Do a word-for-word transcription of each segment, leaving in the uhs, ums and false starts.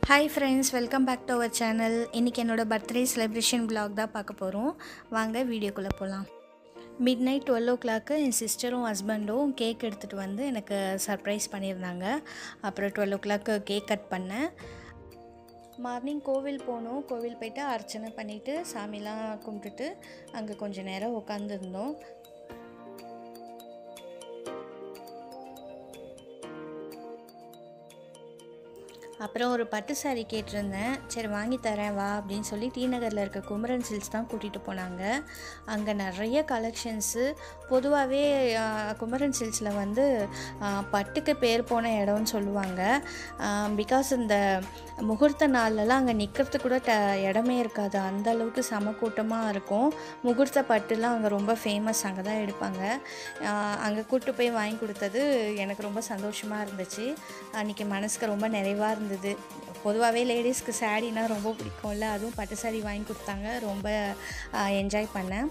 Hi friends, welcome back to our channel. இன்னைக்கு என்னோட birthday celebration vlog தான் பார்க்க போறோம். வாங்க வீடியோக்குள்ள போலாம். Midnight twelve o'clock என் சிஸ்டரும் ஹஸ்பண்டும் கேக் எடுத்துட்டு வந்து எனக்கு சர்ப்ரைஸ் பண்ணியிருந்தாங்க. அப்புறம் twelve o'clock கேக் கட் பண்ணேன். மார்னிங் கோவில் போனோம். கோவில் போயிட்டு அர்ச்சனை பண்ணிட்டு சாமிலாம் கும்பிட்டுட்டு அங்கே கொஞ்ச நேரம் உட்கார்ந்திருந்தோம். அப்புறம் ஒரு பட்டு சாரி கேட்டிருந்தேன். சரி வாங்கி தரேன் வா அப்படின்னு சொல்லி டி நகரில் இருக்க குமரன் சில்க்ஸ் தான் கூட்டிகிட்டு போனாங்க. அங்கே நிறைய கலெக்ஷன்ஸு. பொதுவாகவே குமரன் சில்க்ஸில் வந்து பட்டுக்கு பேர் போன இடம்னு சொல்லுவாங்க. பிகாஸ் இந்த முகூர்த்த நாள்லலாம் அங்கே நிற்கிறதுக்கு கூட ட இடமே இருக்காது, அந்த அளவுக்கு செம கூட்டமாக இருக்கும். முகூர்த்த பட்டுலாம் அங்கே ரொம்ப ஃபேமஸ், அங்கே தான் எடுப்பாங்க. அங்கே கூப்பிட்டு போய் வாங்கி கொடுத்தது எனக்கு ரொம்ப சந்தோஷமாக இருந்துச்சு. அன்றைக்கி மனசுக்கு ரொம்ப நிறைவாக இருந்தது. பொதுவாகவே லேடிஸ்க்கு சாரீனா ரொம்ப பிடிக்கும்ல, அதுவும் பட்டு சாரீ வாங்கி கொடுத்தாங்க. ரொம்ப என்ஜாய் பண்ணேன்.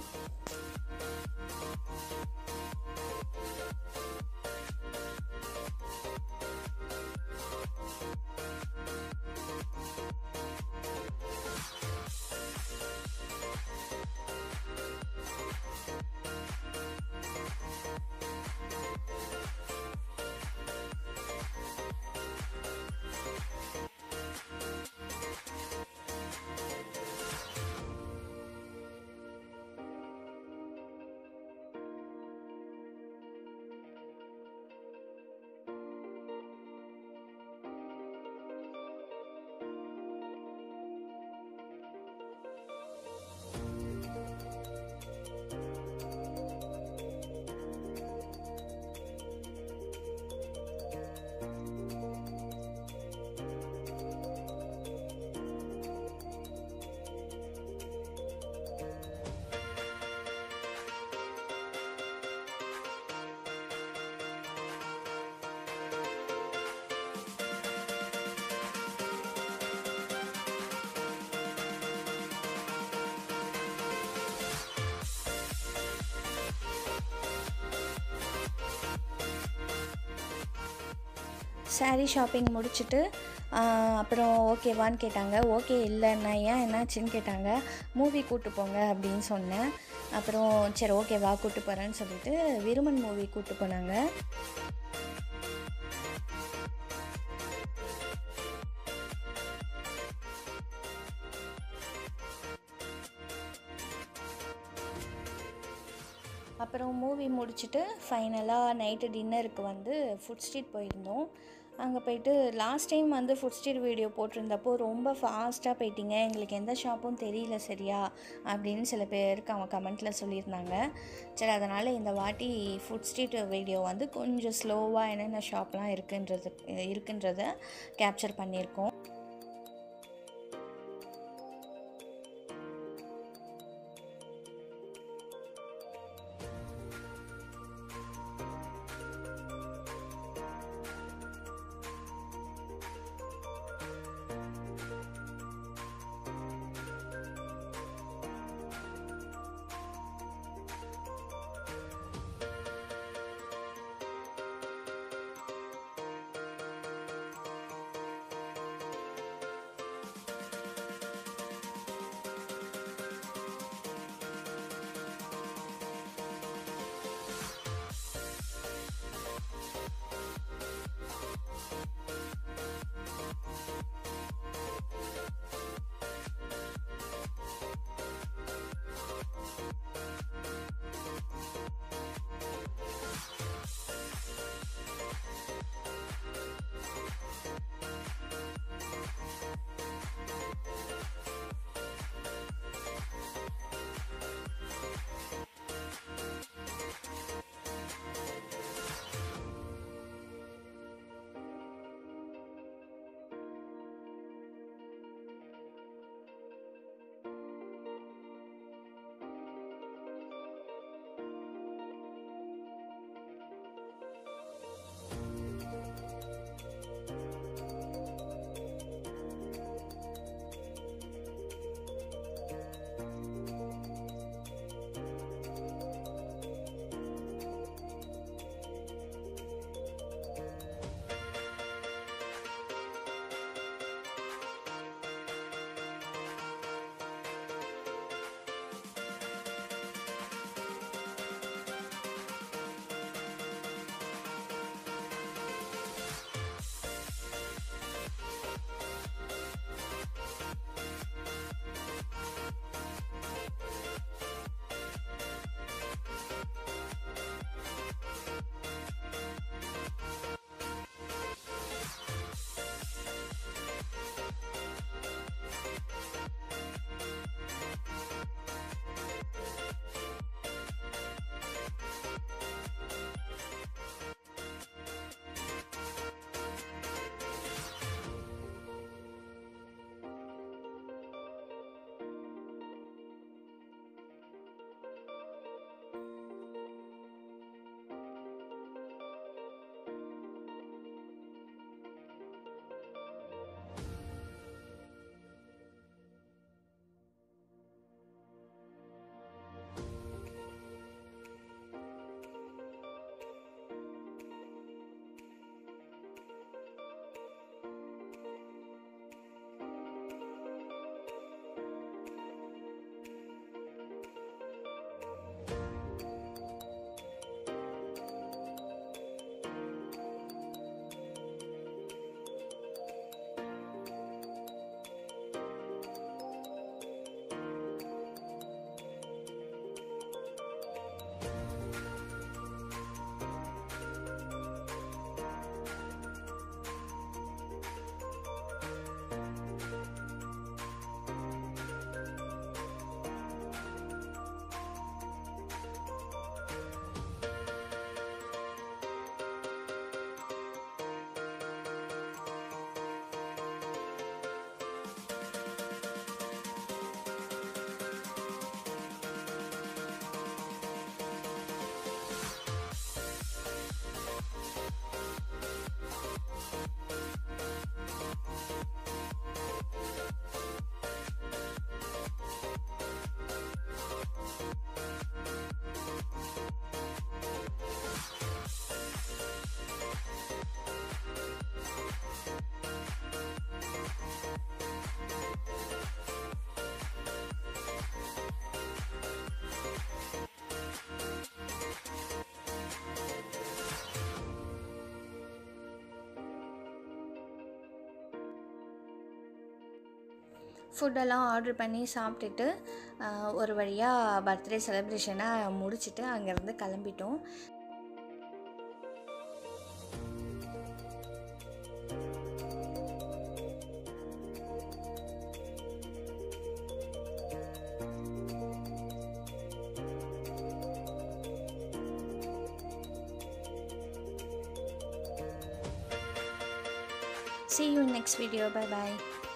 சாரீ ஷாப்பிங் முடிச்சுட்டு அப்புறம் ஓகேவான்னு கேட்டாங்க. ஓகே இல்லைன்னா ஏன் என்னாச்சுன்னு கேட்டாங்க. மூவி கூப்பிட்டு போங்க அப்படின்னு சொன்னேன். அப்புறம் சரி ஓகேவா கூப்பிட்டு போகிறேன்னு சொல்லிட்டு விருமன் மூவி கூப்பிட்டு போனாங்க. அப்புறம் மூவி முடிச்சுட்டு ஃபைனலாக நைட்டு டின்னருக்கு வந்து ஃபுட் ஸ்ட்ரீட் போயிருந்தோம். அங்கே போயிட்டு லாஸ்ட் டைம் வந்து ஃபுட் ஸ்ட்ரீட் வீடியோ போட்டிருந்தப்போ ரொம்ப ஃபாஸ்ட்டாக போயிட்டீங்க, எங்களுக்கு எந்த ஷாப்பும் தெரியல சரியா அப்படின்னு சில பேருக்கு அவன் கமெண்ட்டில் சொல்லியிருந்தாங்க. சரி அதனால் இந்த வாட்டி ஃபுட் ஸ்ட்ரீட் வீடியோ வந்து கொஞ்சம் ஸ்லோவாக என்னென்ன ஷாப்லாம் இருக்குன்றது இருக்குன்றத கேப்சர் பண்ணியிருக்கோம். ஃபுட்டெல்லாம் ஆர்டர் பண்ணி சாப்பிட்டுட்டு ஒரு வழியாக பர்த்டே செலிப்ரேஷனை முடிச்சுட்டு அங்கேருந்து கிளம்பிட்டோம். See you in next video. Bye bye.